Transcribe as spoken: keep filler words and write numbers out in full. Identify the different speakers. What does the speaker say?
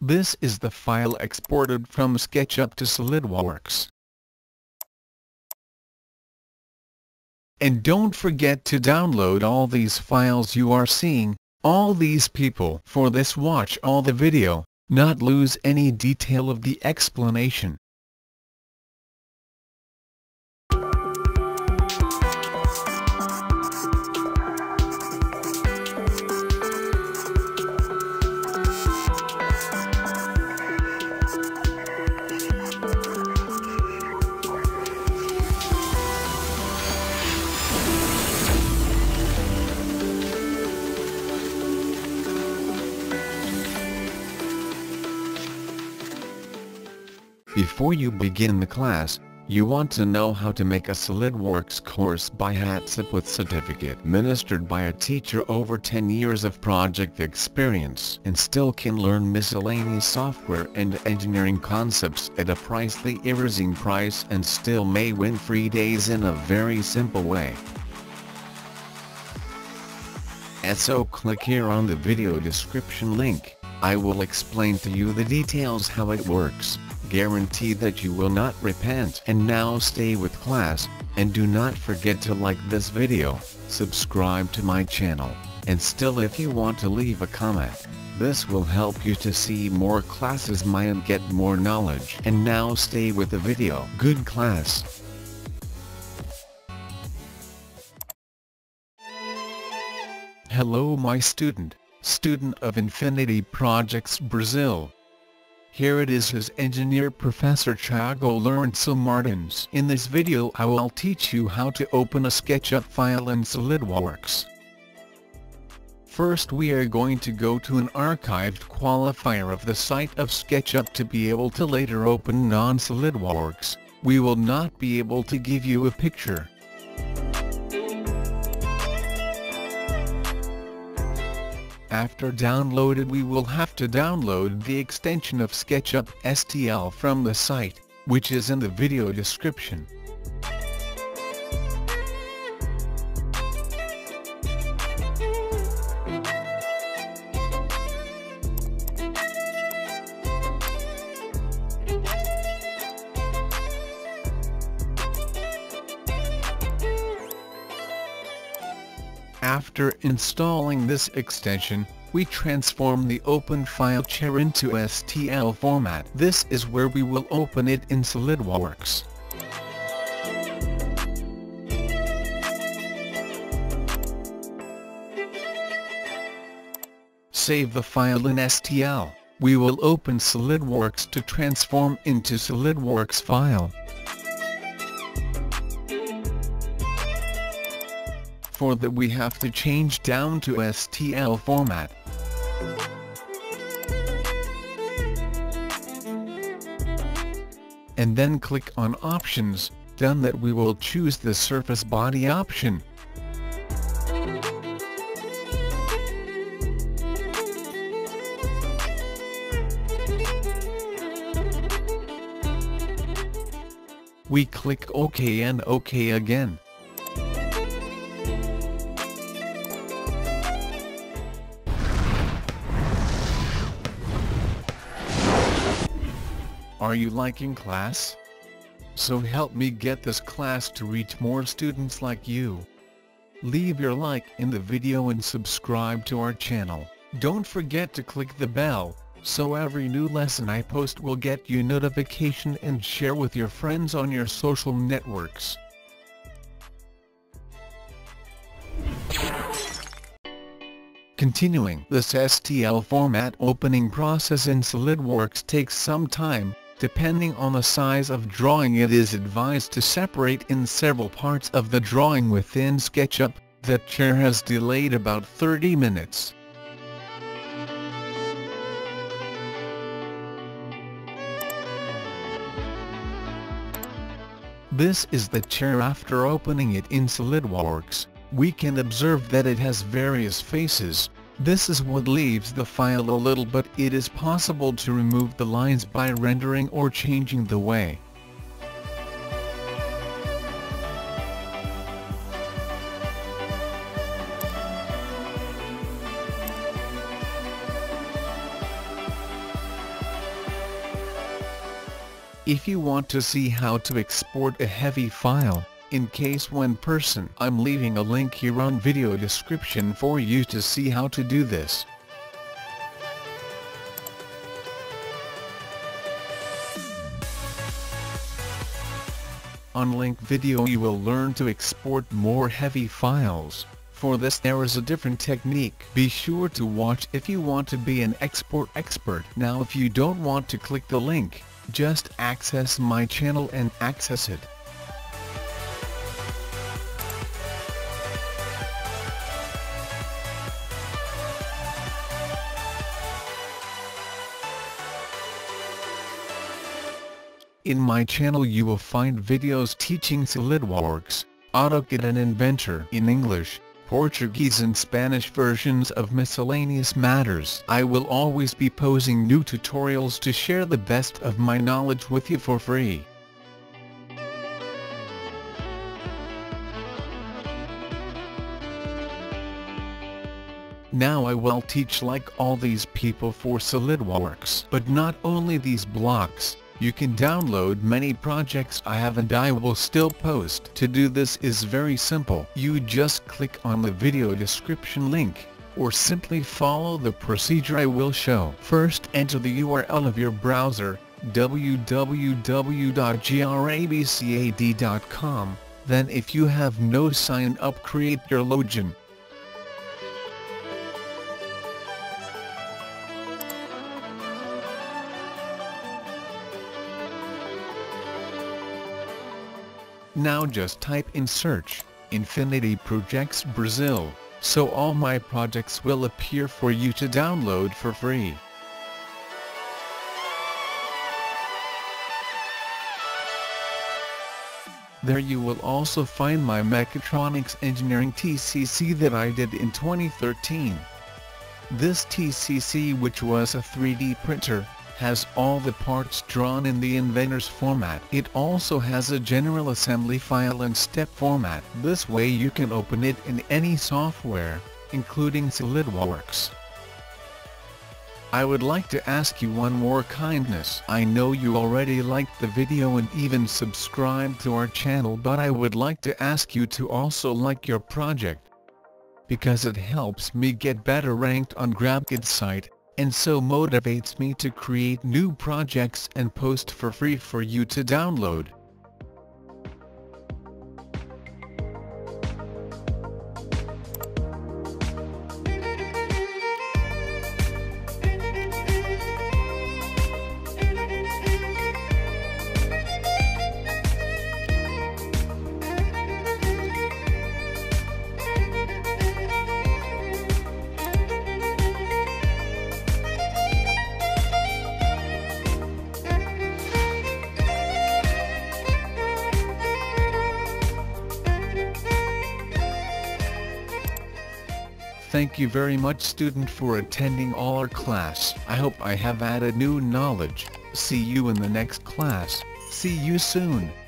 Speaker 1: This is the file exported from SketchUp to SolidWorks. And don't forget to download all these files you are seeing, all these people. For this, watch all the video, not lose any detail of the explanation. Before you begin the class, you want to know how to make a SolidWorks course by HATSUP with certificate administered by a teacher over ten years of project experience and still can learn miscellaneous software and engineering concepts at a pricely erasing price and still may win free days in a very simple way. So click here on the video description link. I will explain to you the details how it works. Guarantee that you will not repent. And now stay with class, and do not forget to like this video, subscribe to my channel, and still if you want to leave a comment. This will help you to see more classes and get more knowledge. And now stay with the video. Good class. Hello my student, student of Infinity Projects Brazil. Here it is his engineer Professor Tiago Lourenço Martins. In this video I will teach you how to open a SketchUp file in SolidWorks. First we are going to go to an archived qualifier of the site of SketchUp to be able to later open non-SolidWorks. We will not be able to give you a picture. After downloaded, we will have to download the extension of SketchUp S T L from the site, which is in the video description. After installing this extension, we transform the open file chair into S T L format. This is where we will open it in SolidWorks. Save the file in S T L. We will open SolidWorks to transform into SolidWorks file. For that we have to change down to S T L format. And then click on Options. Done that, we will choose the Surface Body option. We click OK and OK again. Are you liking class? So help me get this class to reach more students like you. Leave your like in the video and subscribe to our channel. Don't forget to click the bell, so every new lesson I post will get you notification, and share with your friends on your social networks. Continuing, this S T L format opening process in SolidWorks takes some time. Depending on the size of drawing, it is advised to separate in several parts of the drawing within SketchUp. The chair has delayed about thirty minutes. This is the chair after opening it in SolidWorks. We can observe that it has various faces. This is what leaves the file a little, but it is possible to remove the lines by rendering or changing the way. If you want to see how to export a heavy file, in case one person, I'm leaving a link here on video description for you to see how to do this. On link video you will learn to export more heavy files. For this there is a different technique. Be sure to watch if you want to be an export expert. Now if you don't want to click the link, just access my channel and access it. In my channel you will find videos teaching SolidWorks, AutoCAD and Inventor in English, Portuguese and Spanish versions of miscellaneous matters. I will always be posting new tutorials to share the best of my knowledge with you for free. Now I will teach like all these people for SolidWorks. But not only these blocks. You can download many projects I have and I will still post. To do this is very simple. You just click on the video description link, or simply follow the procedure I will show. First enter the U R L of your browser, w w w dot grabcad dot com, then if you have no sign up create your login. Now just type in search, Infinity Projects Brazil, so all my projects will appear for you to download for free. There you will also find my Mechatronics Engineering T C C that I did in twenty thirteen. This T C C, which was a three D printer, has all the parts drawn in the inventor's format. It also has a general assembly file and step format. This way you can open it in any software, including SolidWorks. I would like to ask you one more kindness. I know you already liked the video and even subscribed to our channel, but I would like to ask you to also like your project, because it helps me get better ranked on GrabCAD's site, and so motivates me to create new projects and post for free for you to download. Thank you very much, student, for attending all our class. I hope I have added new knowledge. See you in the next class. See you soon.